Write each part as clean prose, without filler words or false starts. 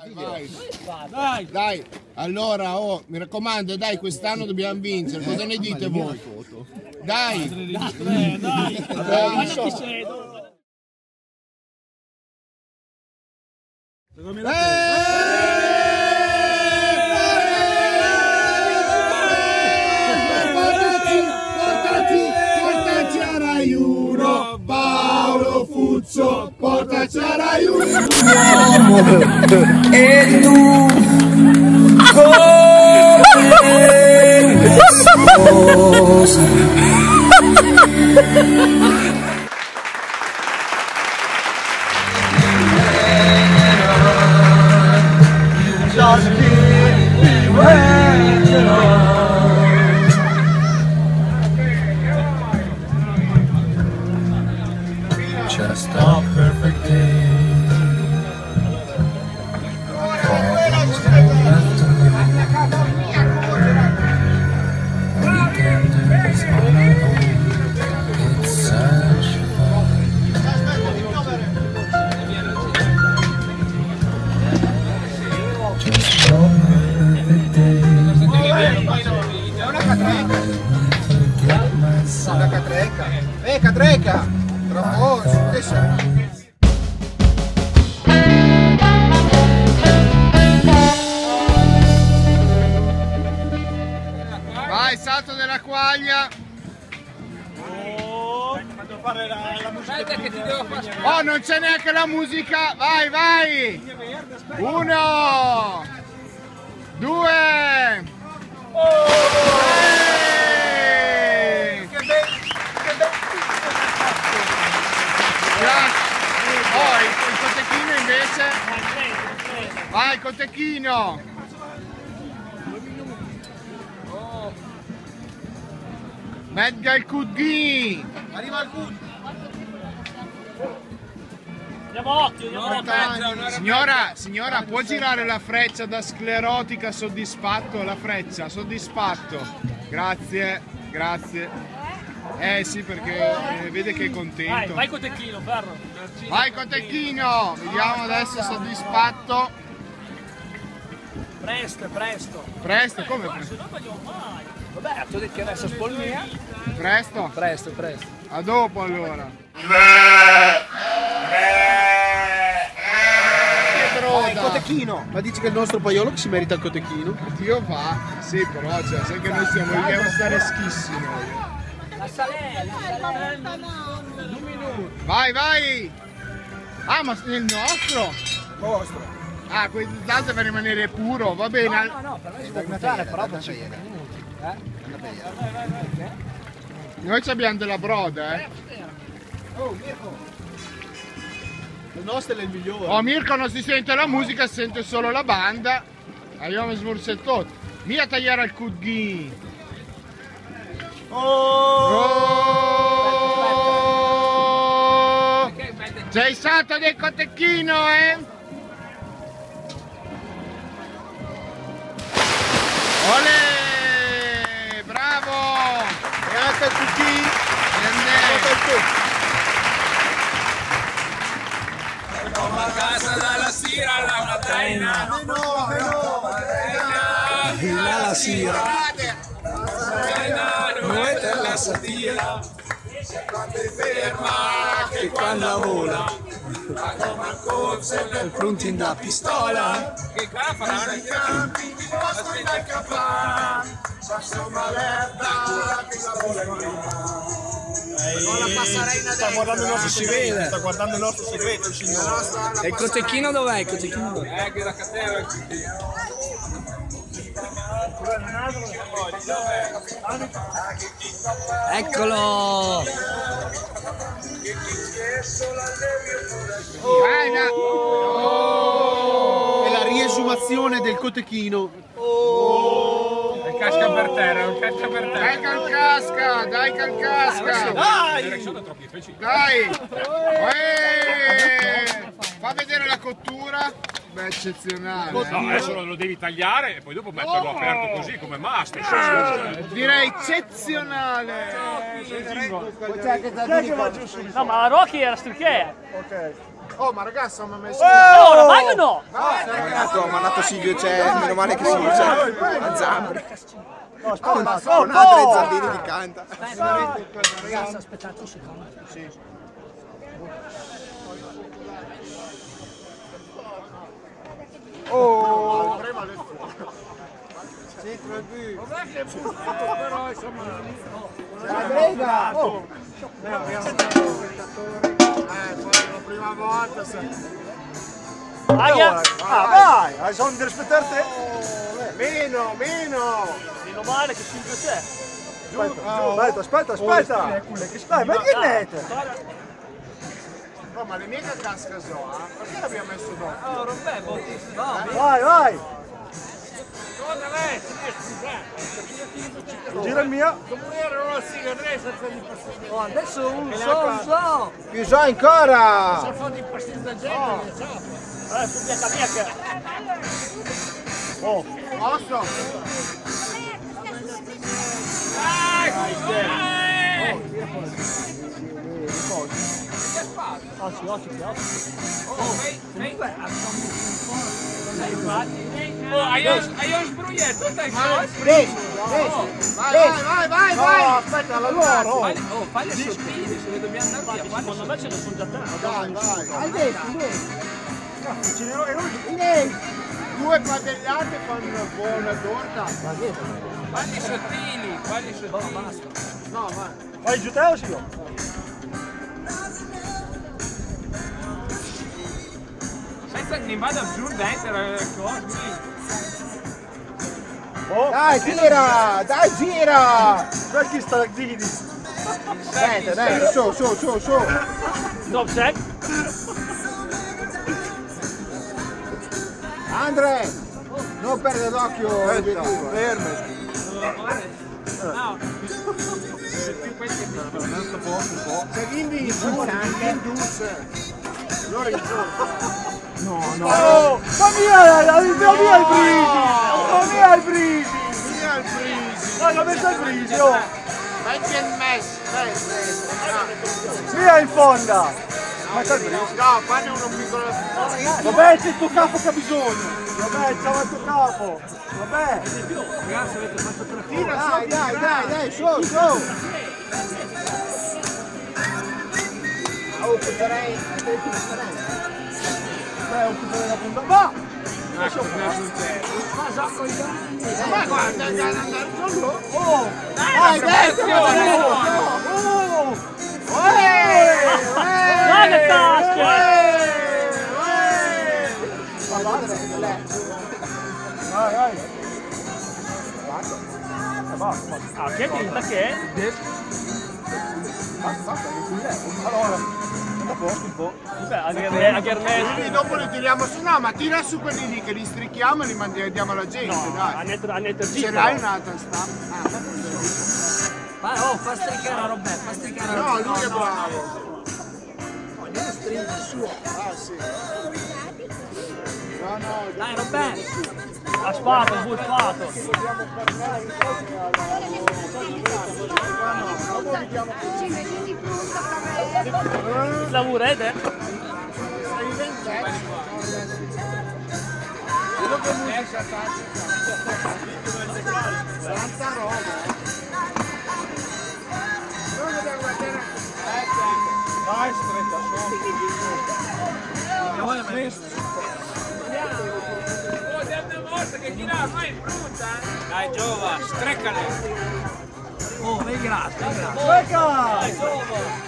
Vai. Dai. Allora, mi raccomando, dai, quest'anno dobbiamo vincere. Cosa ne dite voi? Dai. Dai. Portaci a Rai 1, Paolo Fuzzo, portaci a Rai 1. E tu just a perfect day. Problems all left to me. Weekenders on our own. It's such fun. Just one perfect day. Forget myself. Cadreca! Troppo, che sei? Vai, salto della quaglia! Oh, non c'è neanche la musica! Vai, vai! 1 2 Oh, il cotechino invece. Vai, cotechino. Medga il cudghi. Arriva il cudghi. Andiamo occhio, Signora, può girare la freccia da sclerotica soddisfatto? La freccia, soddisfatto. Grazie, grazie. Sì, perché vede che è contento. Vai cotechino, Ferro. Vai cotechino! Vediamo adesso soddisfatto. Presto. Presto? Come presto? Vabbè, ti ho detto che adesso spolmia. Presto? Presto. A dopo allora. Il cotechino! Ma dici che il nostro paiolo si merita il cotechino? Dio fa, sì, però sai che noi vogliamo stare schissi noi. La salella. Vai! Ah, ma il nostro? Vostro! Ah, quell'altro per rimanere puro, va bene. No, per me si può buttare, però per 5 minuti. Noi abbiamo della broda, Oh, Mirko! Il nostro è il migliore! Oh, Mirko non si sente la musica, si sente solo la banda. Abbiamo sborsetto. Mia tagliare al cudghi. Oh! C'è il salto del cotechino, Olè! Bravo! E anche il cudghi! Torno a casa dalla sera alla mattina. La sera! Noi della satira. Quando è ferma che quando vola. Ma come al corso Pronti in da pistola! che cafana nei campi di posto in al capan. Passo malerta che la Sta guardando il nostro segreto! Sta guardando il nostro segreto, il signore! E il cotechino dov'è? Il cotechino dov'è? che la catena è Eccolo! È la riesumazione del cotechino! casca per terra, un casca per terra. Dai calcasca, dai calcasca. Dai. Fa vedere la cottura. Beh, eccezionale. No, adesso lo devi tagliare e poi dopo metterlo aperto così come mastro. Direi eccezionale. No, ma la Rocky era Sturchea. Ok. Oh, ma ragazzi, mi ha messo... Oh, la vai o no? Mi ha mandato Silvio, c'è, meno male che Silvio c'è. A Zambri. Ma sono altri Zambini che canta. Ragazzi, aspettate un secondo. Oh! Però insomma... La Brega! Poi la prima volta Aia! Vai! Hai bisogno di rispettare te? Meno! Meno male che Silvio c'è. Aspetta! Dai, ma che nete? No, ma le mie casca so, perché l'abbiamo messo dopo? Oh, Roberto, bottissimo. Vai! Gira il mio. Oh, adesso un so. Più so ancora! Bianca. Oh, Posso? Hai un sbruglietto, stai Vai! no, aspetta, la loro! Oh, fai le sottili, se ne dobbiamo andare via. Secondo me ce ne sono già tanti. Vai! Ce n'erano e Due padellate fanno una buona torta. Fagli sottili, basta. No, vai. vai giù te o sì io? Senza che ne vada giù dentro le cose. Oh, Dai, gira! dai chi sta Gini? Dai, su! Top check. Andre! Non perdere d'occhio l'obiettivo. Fermi! No. Se quindi in dulce. Allora in giù. Oh, ma via il brisi! Via il brisi. Dai, l'ho messo il brisi, oh! Metti il messo. Via in fonda! No, fanne uno piccolo... Vabbè, c'è il tuo capo che ha bisogno! Vabbè, ciao al tuo capo! Vabbè! Ragazzi, avete fatto 3 Tira, Dai, su! Oh, potrei... Beh, un po' da punta. Va! Ma guarda, andare solo. Oh! Dai, Dai, che tasche! Vai! Ah, che tinta che è? Allora, a posto un po'. Beh, anche Ernesto. Quindi dopo li tiriamo su. No, ma tira su quelli lì che li strichiamo e li mandiamo alla gente, A dai. netto Ce l'hai un'altra stampa? Fa striccare a Roberto, fa striccare a No, lui è bravo. Ah, sì. Dai, Roberto. Ha spato, buffato. Lavorete? Tanta roba. Dai, stretta, che gira, ma è brutta. Dai, Giova, streccale. Oh, vai grazie. Becca! Dai, Giova.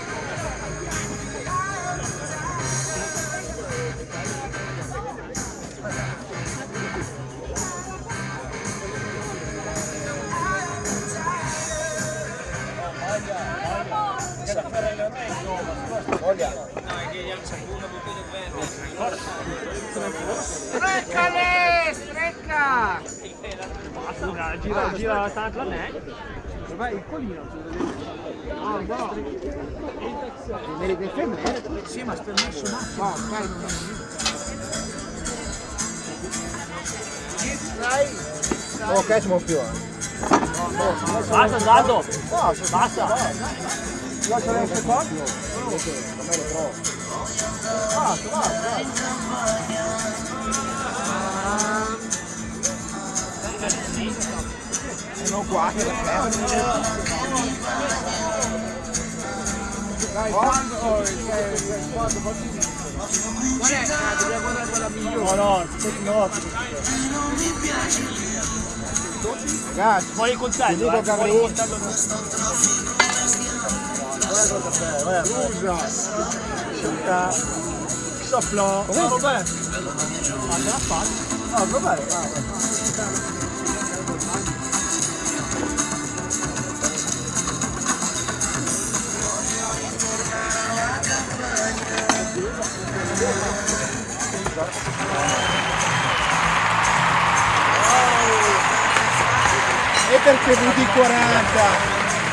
Strecca! Gira tanto la neck. Dov'è il colino? Merita il femmine? Sì, ma per me su un attimo. Ok, siamo più. Basta, Zaldo. Basta. Lasciare un secondo. Sono qua che la Ragazzi, poi il coltello, E perché VD40?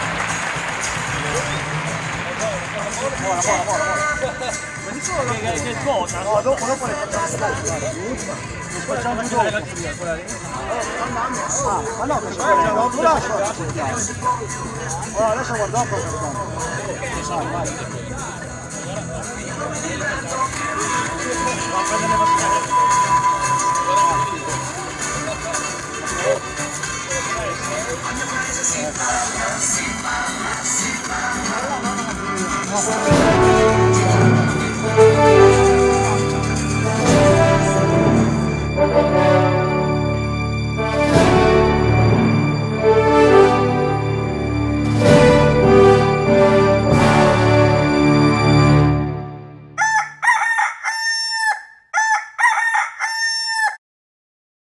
che cosa? No, dopo le facciamo dopo. Ma no, che c'è dopo lascia. Allora, adesso guarda dopo. Vai.